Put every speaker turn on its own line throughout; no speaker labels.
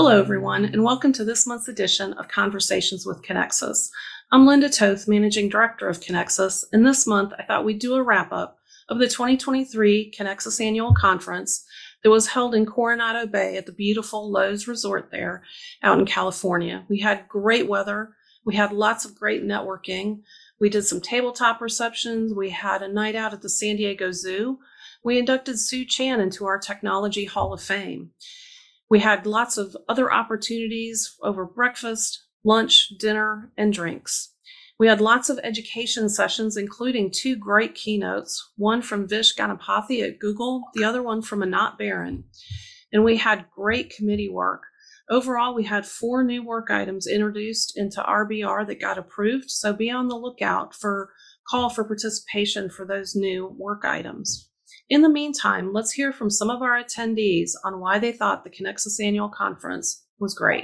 Hello, everyone, and welcome to this month's edition of Conversations with Conexus. I'm Linda Toth, Managing Director of Conexus, and this month I thought we'd do a wrap-up of the 2023 Conexus Annual Conference that was held in Coronado Bay at the beautiful Lowe's Resort there out in California. We had great weather. We had lots of great networking. We did some tabletop receptions. We had a night out at the San Diego Zoo. We inducted Sue Chan into our Technology Hall of Fame. We had lots of other opportunities over breakfast, lunch, dinner, and drinks. We had lots of education sessions, including two great keynotes, one from Vish Ganapathy at Google, the other one from Anat Baron. And we had great committee work. Overall, we had 4 new work items introduced into RBR that got approved, so be on the lookout for call for participation for those new work items. In the meantime, let's hear from some of our attendees on why they thought the Conexus Annual Conference was great.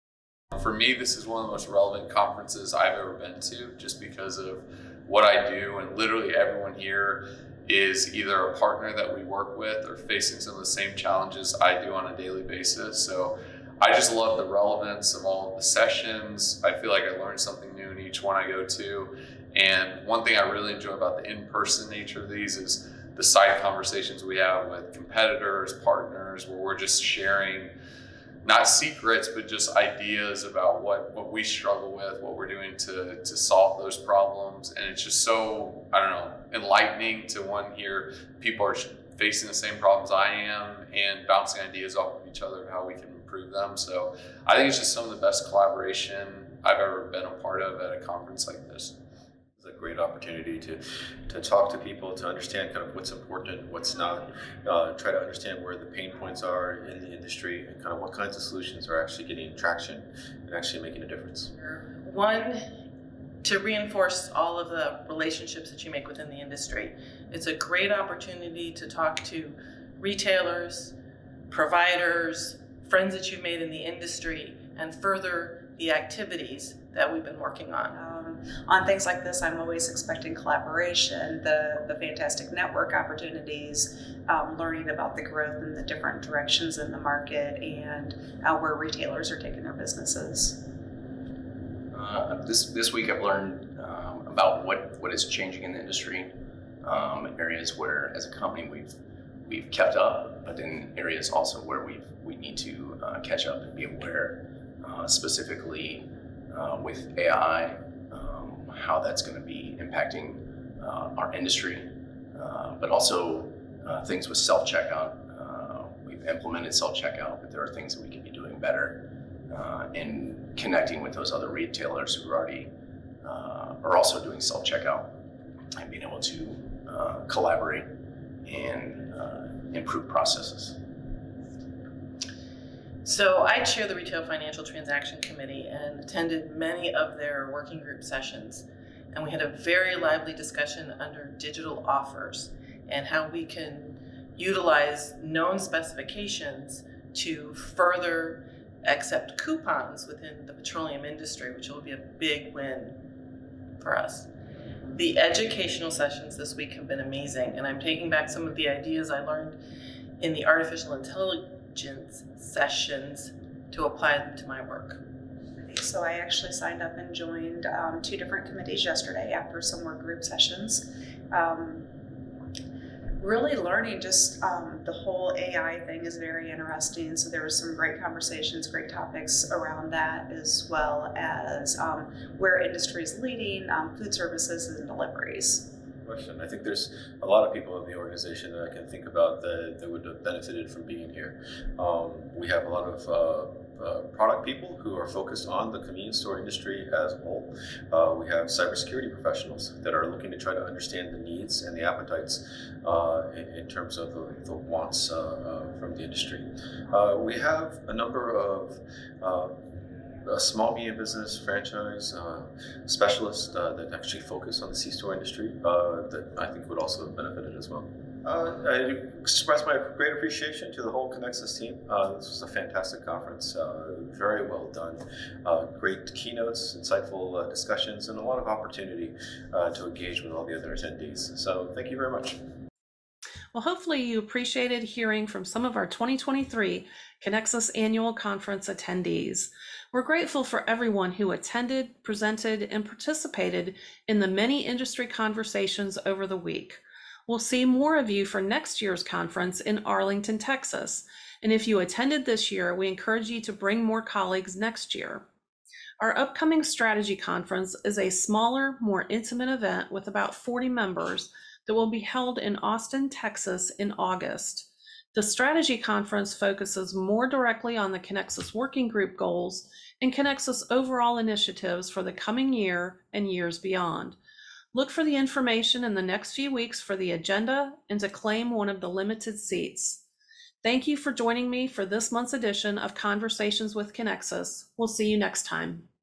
For me, this is one of the most relevant conferences I've ever been to, just because of what I do, and literally everyone here is either a partner that we work with or facing some of the same challenges I do on a daily basis. So I just love the relevance of all of the sessions. I feel like I learn something new in each one I go to. And one thing I really enjoy about the in-person nature of these is the side conversations we have with competitors, partners, where we're just sharing not secrets, but just ideas about what we struggle with, what we're doing to solve those problems. And it's just so, I don't know, enlightening to one hear people are facing the same problems I am and bouncing ideas off of each other of how we can improve them. So I think it's just some of the best collaboration I've ever been a part of at a conference like this.
It's a great opportunity to talk to people, to understand kind of what's important, what's not, try to understand where the pain points are in the industry and kind of what kinds of solutions are actually getting traction and actually making a difference.
One, to reinforce all of the relationships that you make within the industry. It's a great opportunity to talk to retailers, providers, friends that you've made in the industry, and further the activities that we've been working on.
On things like this, I'm always expecting collaboration, the fantastic network opportunities, learning about the growth and the different directions in the market and where retailers are taking their businesses.
This week I've learned about what is changing in the industry, areas where as a company we've kept up, but in areas also where we need to catch up and be aware, specifically with AI, how that's going to be impacting our industry, but also things with self-checkout. We've implemented self-checkout, but there are things that we can be doing better in connecting with those other retailers who are also doing self-checkout and being able to collaborate and improve processes.
So I chair the Retail Financial Transaction Committee and attended many of their working group sessions. And we had a very lively discussion under digital offers and how we can utilize known specifications to further accept coupons within the petroleum industry, which will be a big win for us. The educational sessions this week have been amazing, and I'm taking back some of the ideas I learned in the artificial intelligence sessions to apply them to my work.
So I actually signed up and joined 2 different committees yesterday after some more group sessions. Really learning just the whole AI thing is very interesting. So there was some great conversations, great topics around that, as well as where industry is leading, food services and deliveries.
Question. I think there's a lot of people in the organization that I can think about that would have benefited from being here. We have a lot of product people who are focused on the convenience store industry as a whole. We have cybersecurity professionals that are looking to try to understand the needs and the appetites in terms of the wants from the industry. We have a number of small medium business franchise specialists that actually focus on the C-store industry that I think would also have benefited as well. I express my great appreciation to the whole Conexus team. This was a fantastic conference, very well done. Great keynotes, insightful discussions, and a lot of opportunity to engage with all the other attendees. So thank you very much.
Well, hopefully you appreciated hearing from some of our 2023 Connexus Annual Conference attendees. We're grateful for everyone who attended, presented, and participated in the many industry conversations over the week. We'll see more of you for next year's conference in Arlington, Texas. And if you attended this year, we encourage you to bring more colleagues next year. Our upcoming strategy conference is a smaller, more intimate event with about 40 members that will be held in Austin, Texas in August. The strategy conference focuses more directly on the Connexus Working Group goals and Connexus overall initiatives for the coming year and years beyond. Look for the information in the next few weeks for the agenda and to claim one of the limited seats. Thank you for joining me for this month's edition of Conversations with Connexus. We'll see you next time.